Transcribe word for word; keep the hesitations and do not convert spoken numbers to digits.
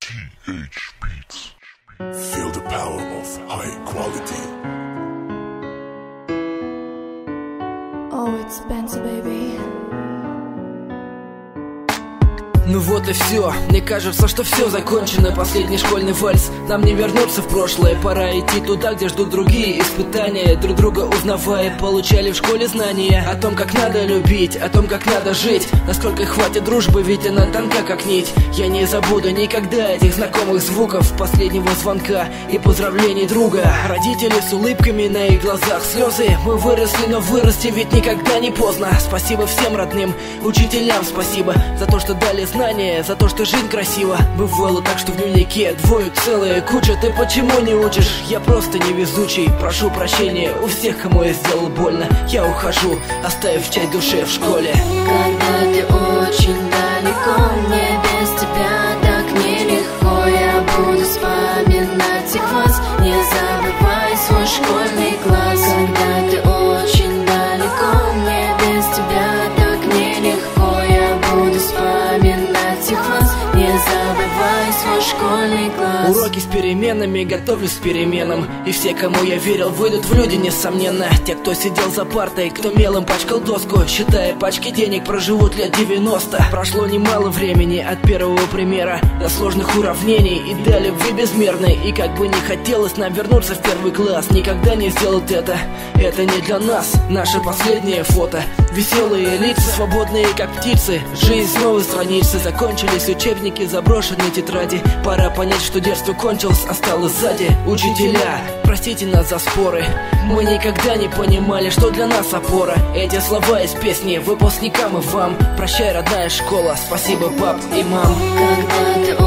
ти эйч Beats. Feel the power of high quality. Oh, it's Benzo, baby. Ну вот и все, мне кажется, что все закончено. Последний школьный вальс, нам не вернуться в прошлое. Пора идти туда, где ждут другие испытания. Друг друга узнавая, получали в школе знания о том, как надо любить, о том, как надо жить. Насколько хватит дружбы, ведь она тонка, как нить. Я не забуду никогда этих знакомых звуков, последнего звонка и поздравлений друга. Родители с улыбками на их глазах, слезы. Мы выросли, но вырасти ведь никогда не поздно. Спасибо всем родным, учителям спасибо за то, что дали знания, за то, что жизнь красива. Бывало так, что в дневнике двоек целая куча. Ты почему не учишь? Я просто невезучий. Прошу прощения у всех, кому я сделал больно. Я ухожу, оставив часть души в школе. Когда ты очень далеко, мне без тебя так нелегко. Я буду вспоминать их вас, не забывай свой школьный класс. Когда ты очень далеко, мне без тебя так нелегко. Я буду вспоминать их вас, не забывай свой школьный класс. Уроки с переменами, готовлюсь к переменам. И все, кому я верил, выйдут в люди, несомненно. Те, кто сидел за партой, кто мелом пачкал доску, считая пачки денег, проживут лет девяносто. Прошло немало времени от первого примера до сложных уравнений и до любви безмерной. И как бы не хотелось нам вернуться в первый класс, никогда не сделать это. Это не для нас, наше последнее фото. Веселые лица, свободные как птицы. Жизнь с новой страницы, закончились учебники, заброшенные тетради. Пора понять, что детство кончилось, осталось сзади. Учителя, простите нас за споры, мы никогда не понимали, что для нас опора. Эти слова из песни выпускникам и вам. Прощай, родная школа, спасибо, пап и мам. Когда ты